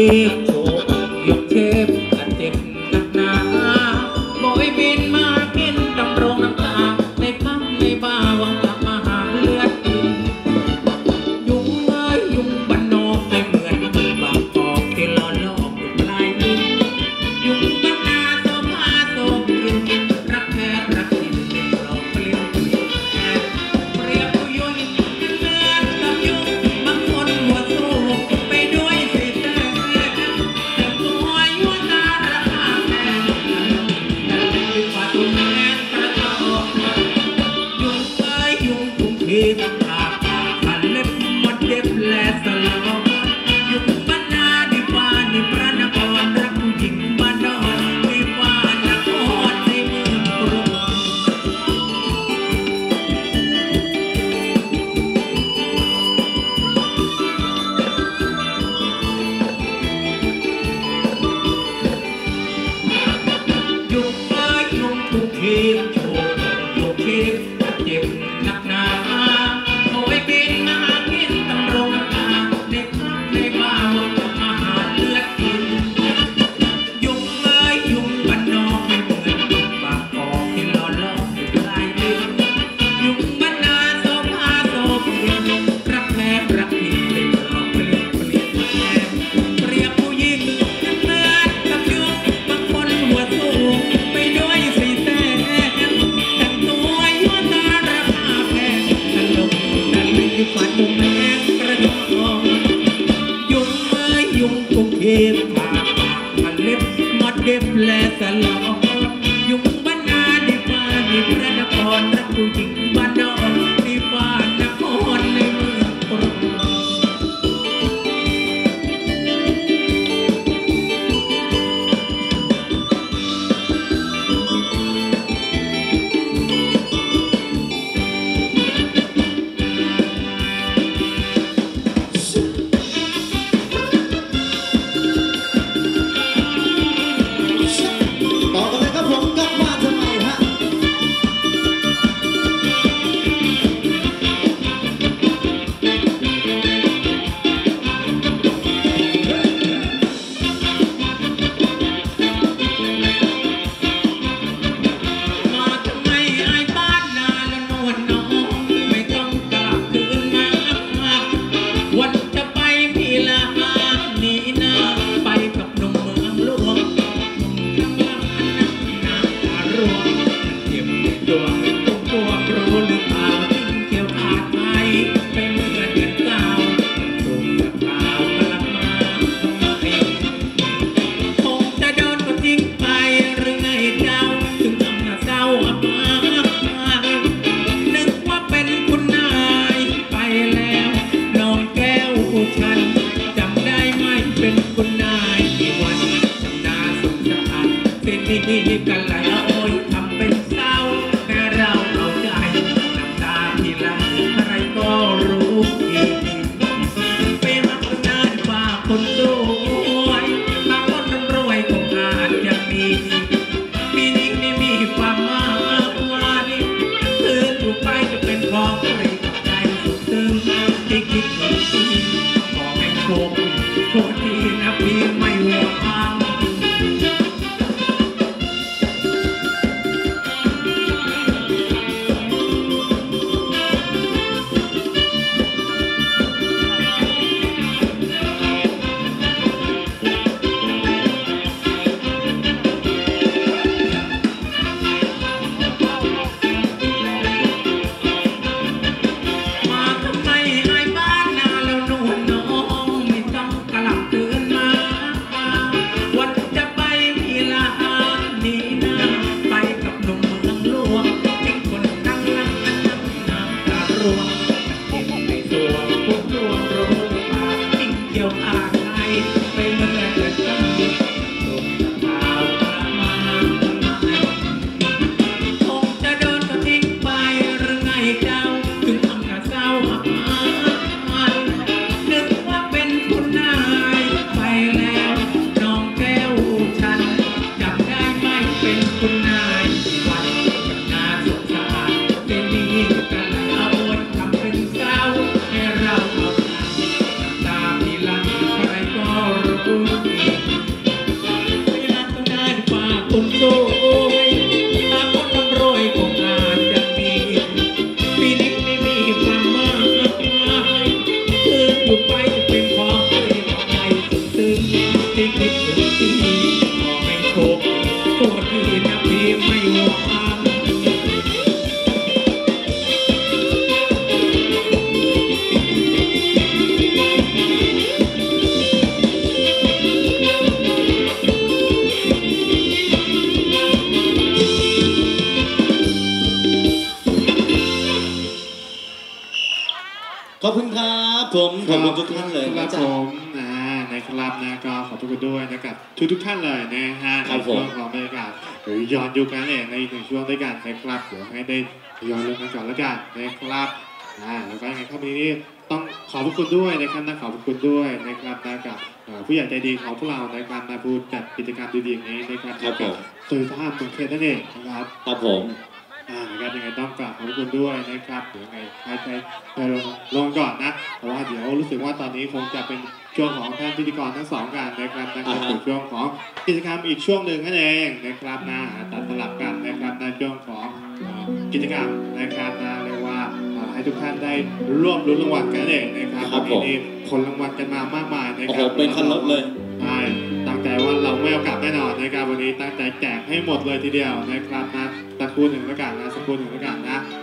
พโชว์ยกเทพกันเจ็บหนักหนาโบยบินมากินตำรงน้ำตาในค่ำในบ้าหวังกลับมาหาเลือดกินยุงเอ้ยยุงบ้านนอกไม่เหมือนบางกอกที่ล้อลอกอยู่ปลายลิ้นยุงบ้านนาโซฟาโซบินรักแท้รักจริงหลอกเปลี่ยนเปลี่ยนแอบเปรียบยุงเลือดกับยุงบางคนหัวสู้ไปด้วยสิแท้แต่ตัวยั่วตาราคาแพงแต่ดีกว่าตัวแม่กระทอกยุงเอ้ยยุงทุกทีขาขันเล็บมัดเด็บและสลบยุงบ้านนาดีฟ้าดีพระนครรักผู้หญิงบ้านนอกดีฟ้านครในเมืองกรุงยุงเอ้ยยุงทุกทีโชว์ทุกทีเจ็บหนักหนาโอยบินมากินตำรงน้ำตาในค่ำในบ้าหวังจะมาหาเลือดกินยุงเอ้ยยุงบ้านนอกไม่เหมือนบางกอกที่ล้อลอกอยู่ปลายลิ้นยุงบ้านนาโซฟาโซเพียนรักแท้รักจริงเลยหลอกเปลี่ยนเปลี่ยนแปลงเปรียบผู้หญิงนั้นเหมือนกับยุงบางคนหัวสูงไปด้วยสีแสงแต่งตัวยั่วตาราคาแพงตลกตะลึงกว่าตัวแม่กระดองยุงเอ้ยยุงทุกทีผ่าพันเล็บมัดเด็บและสลองยุงบ้านนาดีฟ้าดีพระนครรักผู้หญิงบ้านนอกดีฟ้านครในเมืองกรุงต่อกันเลยครับผมกลับมาทำไมฮะมาทำไมไอ้บ้านนาละนวลน้องไม่ต้องกลับคืนมาวันจะไปมีลาหนีหน้าไปกับหนุ่มเมืองหลวงทั้งลังอันนักหนาตารวงเจ็บตัวตุ้มตัวรู้หรือเปล่าทิ้งเกี่ยวขาดไปไปเหมือนกันเก่าถูกจะเปล่ากลับมาทำไม คงจะโดนก็ทิ้งไปหรือไงเจ้าถึงทำหน้าเศร้าอับอายนึกว่าเป็นคุณนายไปแล้วน้องแก้วฉันจำได้ไหมเป็นคุณนายที่วันจำหน้าสงสารเป็นดีกันไหลโอยทำเป็นเศร้าแต่เราเอาใจน้ำตาที่ไหลอะไรก็รู้ดีเป็นรักคนนานฝ่าคนสวยบางคนนั้นรวยคงอาจจะมีปีนี้ไม่มีความมากมายเธอถูกไปจะเป็นของใครกับใจสุดซึ้งที่คิดถึงที่ขอให้โชคดีนะพี่ไม่ห่วงผมขอบคุณทุกท่านเลยครับนะผจ๊ะมนะครับนะก็ขอบคุณด้วยนะครับทุกท่านเลยนะฮะครับในผมช่วงของบรรยากาศหรือย้อนยุคนั้นเองในหนึ่งช่วงด้วยกันนะครับเดี๋ยวให้ได้ย้อนเรื่องกันก่อนแล้วกันนะครับแล้วก็ยังไงครับวันนี้ต้องขอบคุณด้วยนะครับขอบคุณด้วยนะครับกับผู้ใหญ่ใจดีของพวกเราในการมาพูดจัดกิจกรรมดีๆอย่างนี้นะครับครับผมโดยท่าเมืองเพชรนั่นเองนะครับครับผมนะครับยังไงต้องกราบขอบคุณด้วยนะครับเดี๋ยวยังไงให้ลงก่อนนะเพราะว่าเดี๋ยวรู้สึกว่าตอนนี้คงจะเป็นช่วงของท่านพิธีกรทั้งสองกันนะครับสู่ช่วงของกิจกรรมอีกช่วงหนึ่งนั่นเองนะครับตัดสลับกันนะครับในช่วงของกิจกรรมนะครับเรียกว่าให้ทุกท่านได้ร่วมลุ้นรางวัลกันเองนะครับวันนี้คนรางวัลกันมามากมายนะโอ้คโหรับเป็นคันรถเลยใช่ตั้งใจว่าเราไม่เอากลับแน่นอนนะครับวันนี้ตั้งใจแจกให้หมดเลยทีเดียวนะครับสักครู่หนึ่งแล้วกันนะ